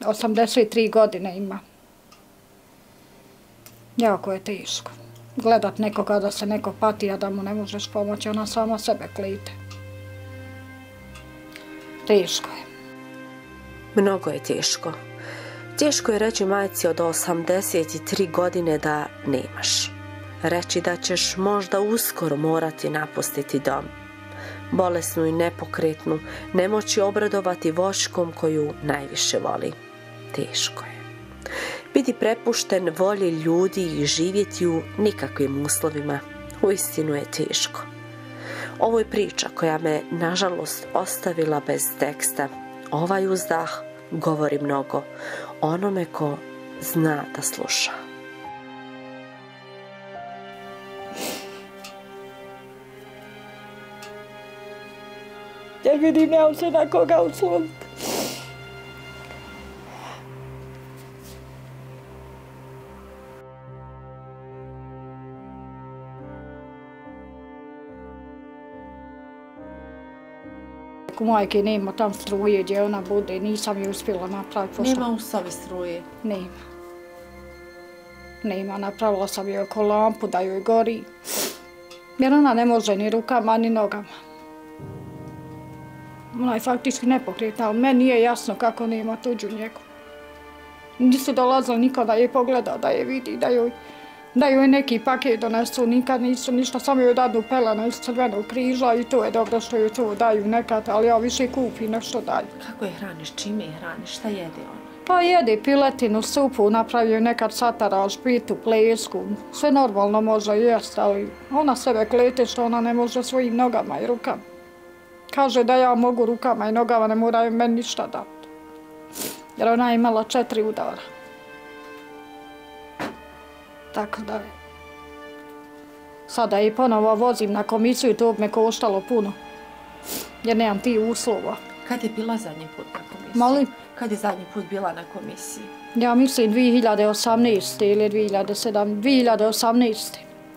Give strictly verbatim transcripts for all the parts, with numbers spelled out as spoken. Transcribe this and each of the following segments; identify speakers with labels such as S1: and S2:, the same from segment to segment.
S1: osamdeset tri godine ima. Jako je teško. Gledat nekoga da se neko pati, a da mu ne možeš pomoći, ona sama sebe klite. Teško je.
S2: Mnogo je teško. Teško je reći majci od osamdeset tri godine da nemaš. Reći da ćeš možda uskoro morati napustiti dom. Bolesnu i nepokretnu, ne moći obradovati voškom koju najviše voli. Teško je. Biti prepušten volji ljudi i živjeti u nikakvim uslovima. Uistinu je teško. Ovo je priča koja me, nažalost, ostavila bez teksta. Ovaj uzdah govori mnogo onome ko zna da sluša.
S1: Jer vidim ja se na koga usloniti. U majke nema tam struje gdje ona bude, nisam je uspjela napraviti.
S2: Nema u sobi struje?
S1: Nema. Nema, napravila sam joj oko lampu da joj gori. Jer ona ne može ni rukama ni nogama. Ona je faktički nepokretna, ali meni nije jasno kako nema tuđu njegu. Nisu dolazili niko da je pogleda, da je vidi, da joj, da joj neki paket donesu, nikad nisu ništa, samo joj dadu pelena iz Crvenog križa i to je dobro što joj to daju nekad, ali ja više kupim nešto daju.
S2: Kako je hraniš, čime je hraniš, šta jede ona?
S1: Pa jede piletinu, supu, napravio nekad sataraž, pitu, plesku, sve normalno može jest, ali ona sebe klete što ona ne može svojim nogama i rukama. Kaže da ja mogu rukama i nogama, ne moraju meni ništa dati. Jer ona je imala četiri udara. Tako da je. Sada je ponovo vozim na komisiju i to bi me koštalo puno. Jer nemam ti uslova.
S2: Kad je bila zadnji put na komisiji?
S1: Molim?
S2: Kad je zadnji put bila na komisiji?
S1: Ja mislim dvije hiljade osamnaeste. ili dvije hiljade sedamnaeste. dvije hiljade osamnaeste.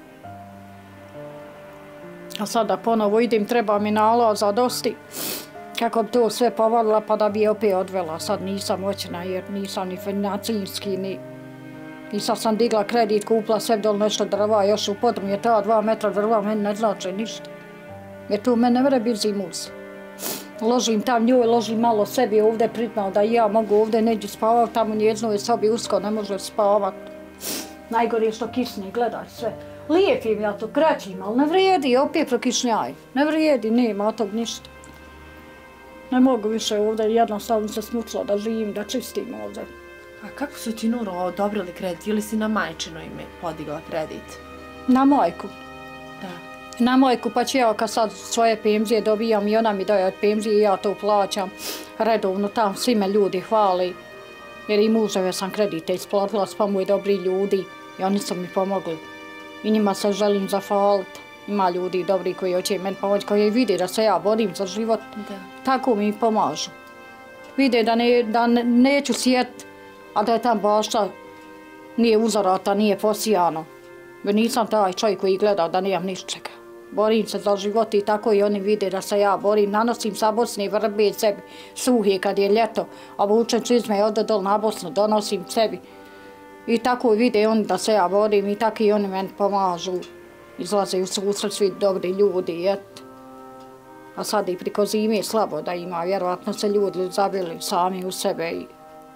S1: A sada ponovo idem, treba mi nalaz za dosti. Kako bi to sve povalila pa da bi je opet odvela. Sad nisam moćna jer nisam ni financijski ni... I sad sam digla kredit, kupila sve dole nešto drva, još u podrum je ta dva metra drva, meni ne znači ništa. Jer tu mene ne mre biti zimus. Ložim tam njoj, ložim malo sebi ovdje pritmao da i ja mogu ovdje neđu spavati, tamo u njeznoj sobi usko ne može spavati. Najgore je što kisne, gledaj sve. Lijepim ja to, kraćim, ali ne vrijedi, opet prokišnjaj. Ne vrijedi, nema od tog ništa. Ne mogu više ovdje, jednostavno se smučila da živim, da čistim ovdje.
S2: A kako su ti, Nuro, odobrili kredit ili si na majčino ime podigla kredit?
S1: Na majku.
S2: Da.
S1: Na majku, pa ću ja kad sad svoje penzije dobijam i ona mi daje od penzije i ja to plaćam redovno, tam svi me ljudi hvali. Jer i muževe sam kredite isplatila, pa moji dobri ljudi i oni su mi pomogli. I njima se želim zahvaliti. Ima ljudi dobri koji hoće meni pomoći, koji vide da se ja borim za život.
S2: Da.
S1: Tako mi pomažu. Vide da, ne, da ne, neću sjet, a da je tam bašta nije uzorata, nije posijano. Jer nisam taj čovjek koji gleda da nemam ničega. Borim se za život i tako i oni vide da se ja borim. Nanosim sa Bosne vrbe sebi suhe kad je ljeto, a vučem čizme ovdje dol na Bosnu, donosim sebi. I tako vide oni da se ja borim i tako i oni meni pomažu. Izlaze u susret svi dobri ljudi, et. A sad i priko zime slabo da ima, vjerovatno se ljudi zabili sami u sebe i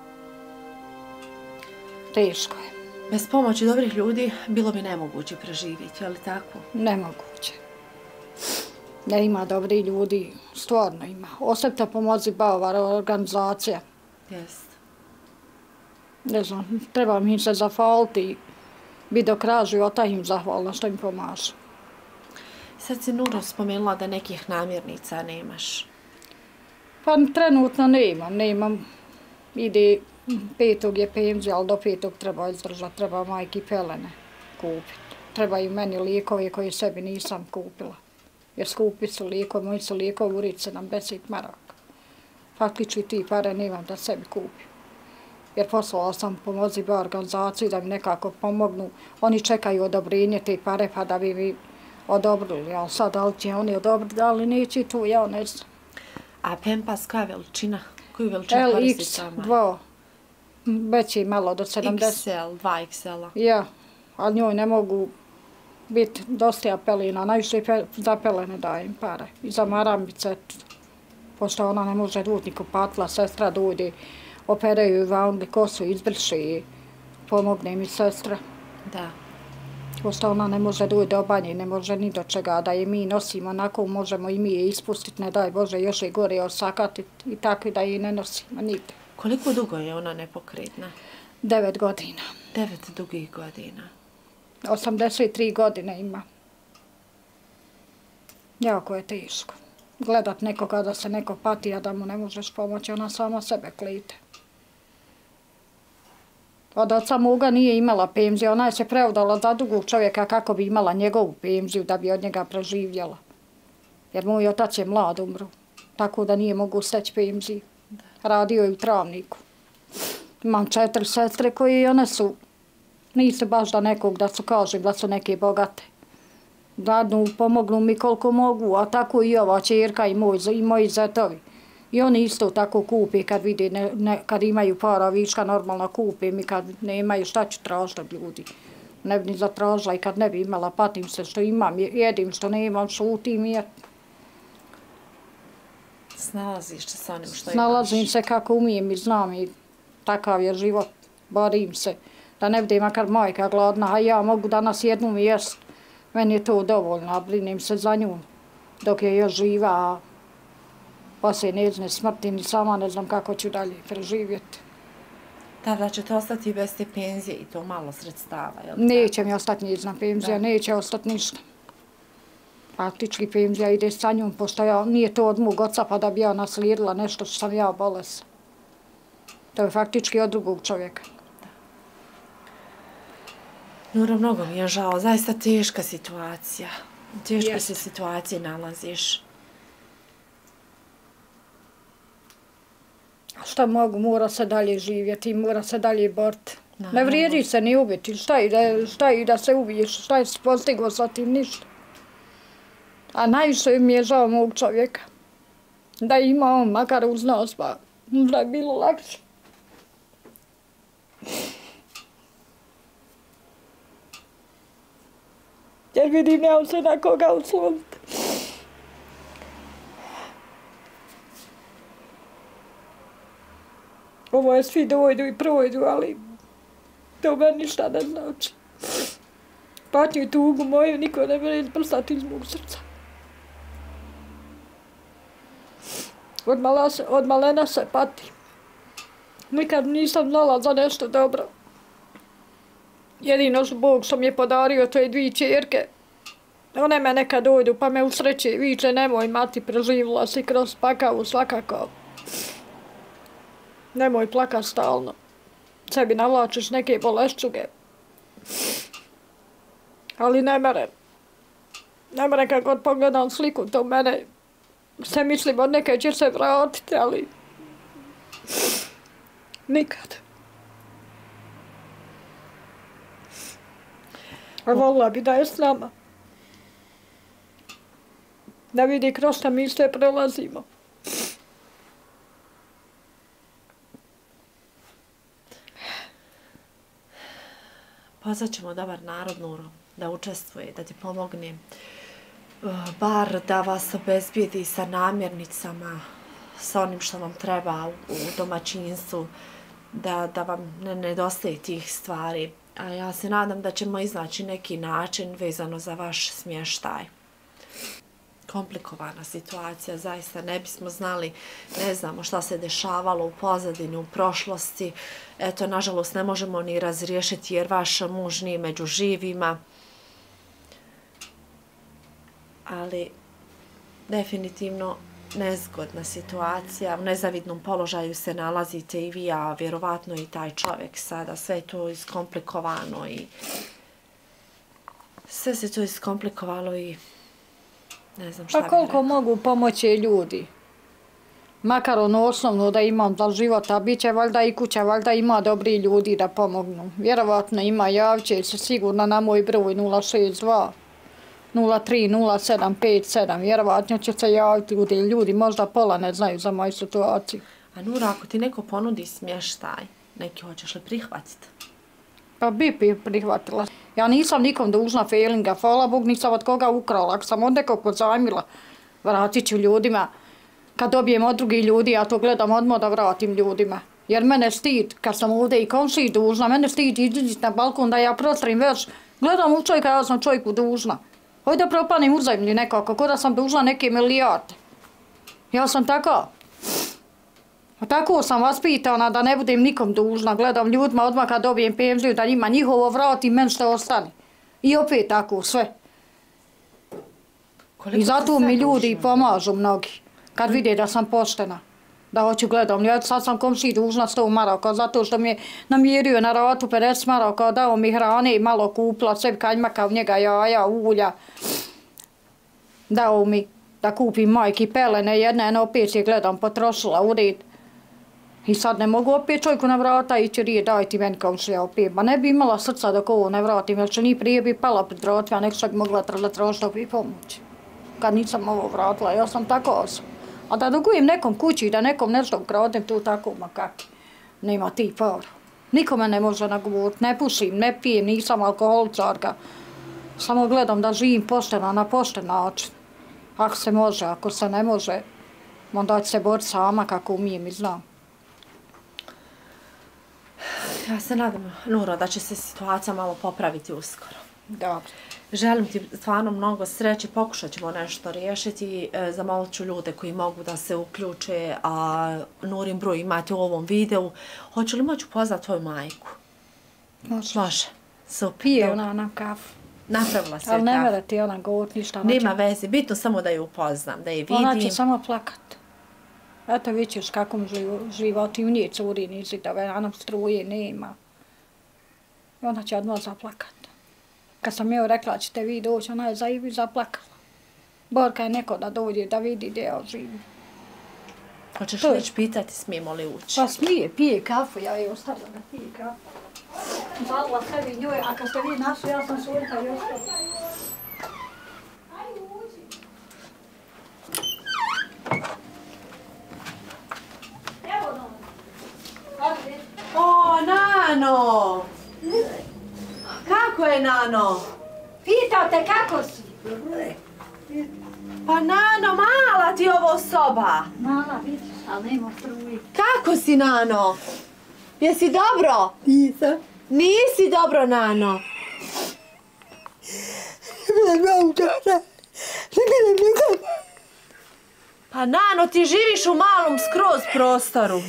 S1: teško je.
S2: Bez pomoći dobrih ljudi bilo bi nemoguće preživjeti, je li tako?
S1: Nemoguće. Da ima dobri ljudi, stvarno ima. Osobito pomozi Bavar organizacija.
S2: Jest.
S1: Ne znam, treba mi se zahvaliti i biti do kraja života im zahvalna što im pomaže.
S2: Sad si, Nuro, spomenula da nekih namirnica nemaš.
S1: Pa trenutno nemam, nemam. Ide, petog je penzija, ali do petog treba izdržati, treba majki pelene kupiti. Treba i meni lijekove koje sebi nisam kupila. Jer skupi su lijekovi, moji su lijekovi u Rici sedamdeset maraka. Faktički ti pare nemam da sebi kupim. Jer poslala sam pomozi ba organizaciju da mi nekako pomognu. Oni čekaju odobrenje te pare pa da bi mi odobrili. Ali sad da li će oni odobriti, da li neće tu, ja ne znam.
S2: A Pempas koja veličina? Koju veličinu koristi sama?
S1: L X dva. veći malo do sedamdeset.
S2: iks el, dva iks el-a.
S1: Ja, ali njoj ne mogu biti dosta pelina, najviše za pelene dajem pare. I za marambice, pošto ona ne može duti kupatla, sestra dudi, operaju vangi kosu, izbriši i pomogne mi sestra.
S2: Da.
S1: Pošto ona ne može duti do banje, ne može ni do čega, da je mi nosimo, onako možemo i mi je ispustiti, ne daj Bože, još je gore osakatiti i tako da je ne nosimo nigde.
S2: Koliko dugo je ona nepokretna?
S1: Devet godina.
S2: Devet dugih godina.
S1: osamdeset tri godine ima. Jako je teško. Gledat nekoga da se neko pati, a da mu ne možeš pomoći, ona sama sebe klite. Od oca moga nije imala penziju, ona je se preudala za drugog čovjeka kako bi imala njegovu penziju da bi od njega preživjela. Jer moj otac je mlad umro, tako da nije mogu steći penziju. Radio je u Travniku. Imam četiri sestre koje one su, nisu baš da nekog da su kažem da su neke bogate. Dadnu, pomognu mi koliko mogu, a tako i ova čerka i, moj, i moji zetovi. I oni isto tako kupi kad vidi, ne, ne, kad imaju para viška normalno kupi mi, kad nemaju šta ću tražiti od ljudi. Ne bi ni zatražila i kad ne bi imala, patim se što imam, jedim što nemam, šutim i
S2: Snalaziš se sa onim što imaš?
S1: Snalazim se kako umijem i znam i takav je život, borim se. Da ne bude makar majka gladna, a ja mogu danas jednu mi jest. Meni je to dovoljno, a brinem se za nju dok je još živa, a poslije njezine smrti ni sama ne znam kako ću dalje preživjeti.
S2: Tada ćete ostati bez te penzije i to malo sredstava, jel?
S1: Neće mi ostati njezina penzija, da. Neće ostati ništa. Praktički penzija ide sa njom, pošto ja, nije to od mog oca pa da bi ja naslijedila nešto što sam ja bolesna. To je faktički od drugog čovjeka.
S2: Nura, mnogo mi je žao, zaista teška situacija. Teško yes. se situacije nalaziš.
S1: Šta mogu, mora se dalje živjeti, mora se dalje boriti. Ne vrijedi se ni ubiti, šta i da, šta i da se ubiješ, šta je se postiglo sa tim, ništa. A najviše mi je žao mog čovjeka. Da ima on makar uz nas, pa da je bilo lakše. Jer vidim, ja se na koga usloniti. Ovo je svi dojdu i projdu, ali to meni ništa ne znači. Patnju i tugu moju niko ne može izbrsati iz mog srca. Od, mala se, od malena se pati. Nikad nisam znala za nešto dobro. Jedino što Bog što mi je podario, to je dvije čerke. One me nekad dojdu pa me usreće, viče nemoj mati, preživila si kroz pakavu svakako. Nemoj plakat stalno. Sebi navlačiš neke bolešćuge. Ali ne mere. Ne mere kad god pogledam sliku, to mene se mislim od neke će se vratiti, ali nikad. A volila bi da je s nama. Da vidi kroz šta mi sve prolazimo.
S2: Pozvat ćemo dobar narod, Nuro, da učestvuje, da ti pomogne. Bar da vas obezbijedi sa namirnicama, sa onim što vam treba u domaćinstvu, da, da vam ne nedostaje tih stvari. A ja se nadam da ćemo iznaći neki način vezano za vaš smještaj. Komplikovana situacija, zaista ne bismo znali, ne znamo šta se dešavalo u pozadini, u prošlosti. Eto, nažalost, ne možemo ni razriješiti jer vaš muž nije među živima. Ali, definitivno, nezgodna situacija. U nezavidnom položaju se nalazite i vi, a vjerovatno i taj čovjek sada. Sve je to iskomplikovano i sve se to iskomplikovalo i ne znam šta bih
S1: rekao. Pa koliko mogu pomoći ljudi? Makar ono osnovno da imam za života, bit će valjda i kuća, valjda ima dobri ljudi da pomognu. Vjerovatno ima, javće se sigurno na moj broj nula šest dva nula tri nula sedam pet sedam. Vjerovatno će se javiti ljudi, ljudi možda pola ne znaju za moju situaciju.
S2: A Nura, ako ti neko ponudi smještaj, neki, hoćeš li prihvatiti?
S1: Pa bi prihvatila. Ja nisam nikom dužna feelinga, hvala Bog, nisam od koga ukrala. Ako sam od nekog pozajmila, vratit ću ljudima. Kad dobijem od drugih ljudi, ja to gledam odmah da vratim ljudima. Jer mene stid, kad sam ovdje i komšiji dužna, mene stid ići na balkon da ja prostrim već. Gledam u čovjeka, ja sam čovjeku dužna. Hojde da propanim u zemlji nekako, ko da sam dužna neke milijarde. Ja sam tako. Tako sam vaspitana da ne budem nikom dužna. Gledam ljudima odmah kad dobijem penziju da njima njihovo vratim, meni što ostane. I opet tako sve. I zato mi ljudi pomažu mnogi. Kad vide da sam poštena. Da hoću gledam. Ja sad sam komšiji dužna sto maraka zato što mi je namjerio na ratu pedeset maraka, dao mi hrane i malo kupila sebi kanjmaka u njega, jaja, ulja. Dao mi da kupim majki pelene, jedna jedna opet je gledam potrošila u red. I sad ne mogu opet čovjeku na vrata ići rije, daj ti meni komšija opet. Ma ne bi imala srca dok ovo ne vratim, jer će ni prije bi pala pred vratima, a nek što bi mogla tražiti i pomoći. Kad nisam ovo vratila, ja sam tako osoba. A da dugujem nekom kući i da nekom nešto ukradem, tu tako makaki. Nema ti para. Nikome ne može nagovoriti, ne pušim, ne pijem, nisam alkoholičarka. Samo gledam da živim pošteno, na pošten način. Ako se može, ako se ne može, onda ću se boriti sama kako umijem i znam.
S2: Ja se nadam, Nuro, da će se situacija malo popraviti uskoro.
S1: Dobro.
S2: Želim ti stvarno mnogo sreće, pokušat ćemo nešto riješiti, e, zamolit ću ljude koji mogu da se uključe, a Nurin broj imate u ovom videu. Hoću li moći upoznat tvoju majku?
S1: Može.
S2: Može. Super.
S1: Pije ona nam kafu.
S2: Napravila se
S1: ali ne
S2: kafu.
S1: mora ti ona govoriti ništa.
S2: Nema veze, bitno samo da ju upoznam, da je vidim.
S1: Ona će samo plakat. Eto vidiš kakvom životu u nje curi nizi da a nam struje nema. I ona će odmah zaplakat. Kad sam joj rekla ćete vi doći, ona je za i zaplakala. Borka je neko da dođe da vidi gdje ja živim.
S2: Hoćeš li već pitati smijemo li ući?
S1: Pa smije, pije kafu, ja je ostavila da pije kafu. Zalila sebi njoj, a kad ste vi našli, ja sam svojka i ostavila.
S2: O, Nano! Kako je, Nano?
S1: Pitao te kako si?
S2: Pa, Nano, mala ti ovo soba.
S1: Mala, vidiš, ali nema struje.
S2: Kako si, Nano? Jesi dobro?
S3: Nisam.
S2: Nisi dobro, Nano. Pa, Nano, ti živiš u malom skroz prostoru.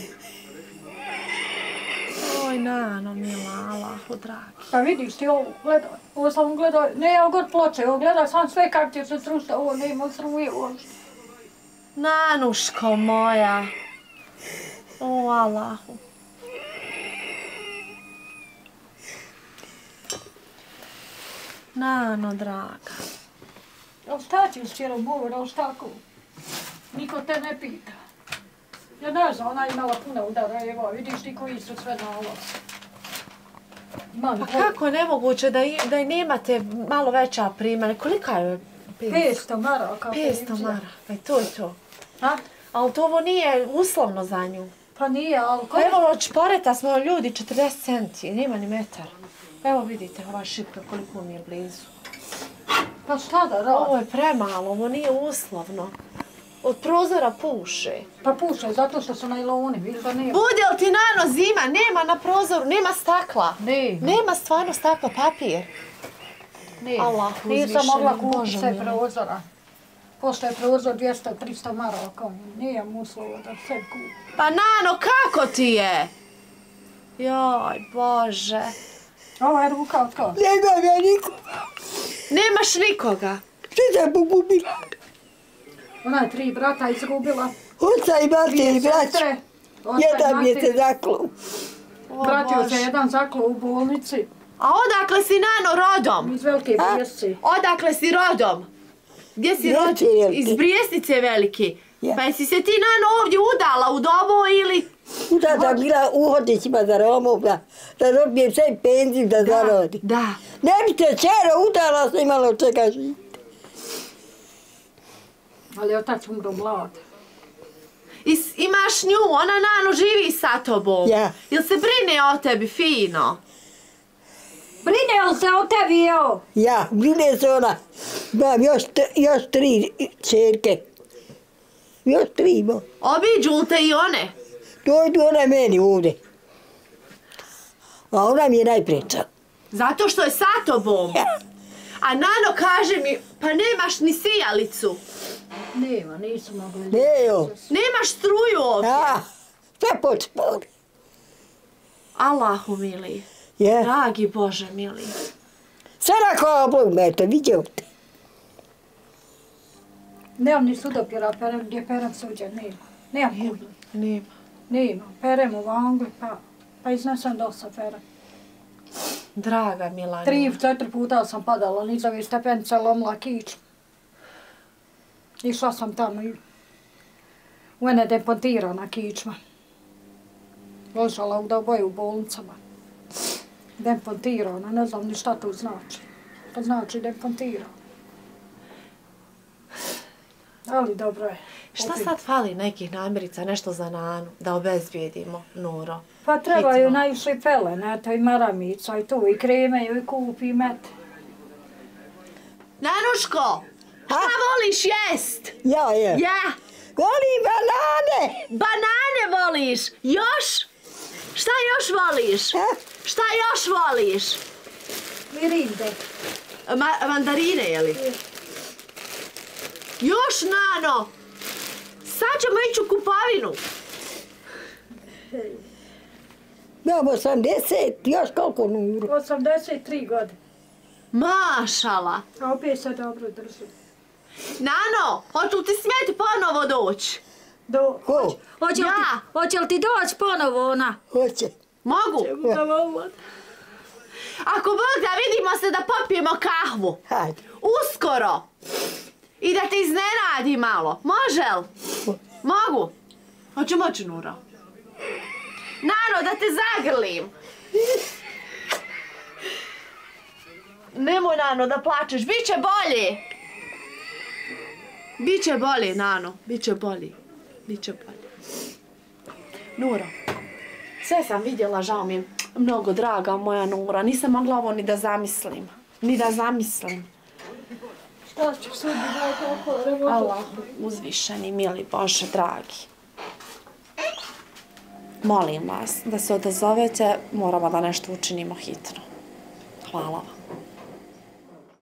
S2: Oj, Nano, mila, Allahu dragi.
S1: Pa vidiš ti ovo, gledaj, ovo sam gledaj, ne evo god ploče, ovo gledaj sam sve kak će se srušta, ovo nema struje uopšte.
S2: Nanuško moja. O, Allahu. Nano, draga.
S1: A šta ćeš cijelo govor, a šta ko? Niko te ne pita. Ja ne znam, ona je imala puno udara, evo, vidiš ti koji su sve nalazi.
S2: Pa kako je nemoguće da, i, da i nemate malo veća primanja? Kolika je penzija?
S1: petsto maraka.
S2: petsto maraka, pa to je to.
S1: A?
S2: Ali to ovo nije uslovno za nju.
S1: Pa nije, ali...
S2: Pa evo od šporeta smo ljudi četrdeset centi, nema ni metar. Evo vidite ova šipka koliko mi je blizu.
S1: Pa šta da radi?
S2: Ovo je premalo, ovo nije uslovno. Od prozora puše.
S1: Pa puše, zato što su najloni, vidiš da nema.
S2: Bude li ti, Nano, zima? Nema na prozoru, nema stakla.
S1: Ne.
S2: Nema stvarno stakla, papir.
S1: Ne.
S2: Allah,
S1: nisam mogla kupiti
S2: Bože
S1: sve
S2: mili.
S1: prozora. Pošto je prozor dvjesto tristo maraka, nijem uslova da sve kupim.
S2: Pa, Nano, kako ti je? Joj, Bože.
S1: Ovo je ruka od kao.
S3: Nemam ja nikoga.
S2: Nemaš nikoga?
S3: Što sam pogubila?
S1: Ona je tri brata izgubila.
S3: Oca i mati i
S1: Dvije
S3: braća.
S1: sestre. oca i
S3: Jedan je
S1: mati.
S3: se zaklo.
S2: O,
S1: Vratio se
S2: Bože.
S1: jedan zaklo u bolnici
S2: A odakle si, Nano, rodom?
S1: iz Velike
S3: A?
S1: Bijesci.
S2: Odakle si rodom? Gdje si
S3: Brijestice
S2: rodom?
S3: velike.
S2: Iz Brijestice velike.
S3: Ja.
S2: Pa jesi se ti, Nano, ovdje udala u dobu ili...
S3: Kuda sam bila u hodnicima za Romom, da, da dobijem sve penziju da zarodim.
S2: Da.
S3: Ne bi te čero udala, sam imala od čega živjeti.
S1: Ali otac umro mlad.
S2: I Imaš nju, ona Nano živi sa tobom.
S3: Ja.
S2: Jel se brine o tebi fino?
S1: Brine li se o tebi, evo?
S3: Ja, brine se ona. Imam još, još tri čerke. Još tri imam.
S2: Obiđu li te i one?
S3: Dođu ona meni ovdje. A ona mi je najpreća.
S2: Zato što je sa tobom.
S3: Ja.
S2: A Nano kaže mi, pa nemaš ni sijalicu.
S1: Nema, nisu mogli.
S3: Ne, jo.
S2: Nemaš struju ovdje.
S3: Ja, sve počpali.
S2: Allahu mili.
S3: Ja.
S2: Dragi Bože mili.
S3: Sve na kao Bog me to vidio te.
S1: Nemam ni sudopjera, perem, gdje perem suđe, nema. Nemam kudu.
S2: Nema.
S1: Nema, perem u Angli, pa, pa iznesem dosta perem.
S2: Draga Milana.
S1: Tri, četiri puta sam padala, niz ove stepence, lomila kiču. Išla sam tamo i u mene depontirana kičma. Ležala u oboje u bolnicama. Depontirana, ne znam ni šta to znači. To znači depontirana. Ali dobro je.
S2: Šta sad fali nekih namirnica, nešto za Nanu, da obezbijedimo, Nuro?
S1: Pa trebaju
S2: Hitno.
S1: najviše pelene, eto i maramica i tu, i kreme, i kupi, i mete.
S2: Nanuško, šta
S3: Ha?
S2: voliš jest?
S3: Ja, ja.
S2: Ja,
S3: Volim banane.
S2: banane voliš, još? Šta još voliš?
S3: Ha?
S2: Šta još voliš?
S1: Mirinde.
S2: Ma mandarine, jeli? Još, Nano! Sad ćemo ići u kupavinu.
S3: Imam osamdeset, još koliko Nuro.
S1: osamdeset tri godine.
S2: Mašala.
S1: A opet se dobro drži.
S2: Nano, hoću ti smjeti ponovo doći?
S1: Do,
S3: Ko?
S1: hoće li
S2: Ja.
S1: ti, hoće li ti doći ponovo ona?
S3: Hoće.
S2: Mogu? Ako Bog da, vidimo se da popijemo kahvu.
S3: Hajde.
S2: Uskoro. I da te iznenadi malo. Može li? Mogu? Hoću moći, Nuro. Nano, da te zagrlim. Nemoj, Nano, da plačeš. Biće bolje. Biće bolje, Nano. Biće bolje. Biće bolje. Nuro, sve sam vidjela, žao mi je. Mnogo draga moja Nura. Nisam mogla ovo ni da zamislim. Ni da zamislim.
S1: Šta ću sudi kako
S2: Allah, uzvišeni, mili Bože, dragi. Molim vas da se odazovete, moramo da nešto učinimo hitno. Hvala vam.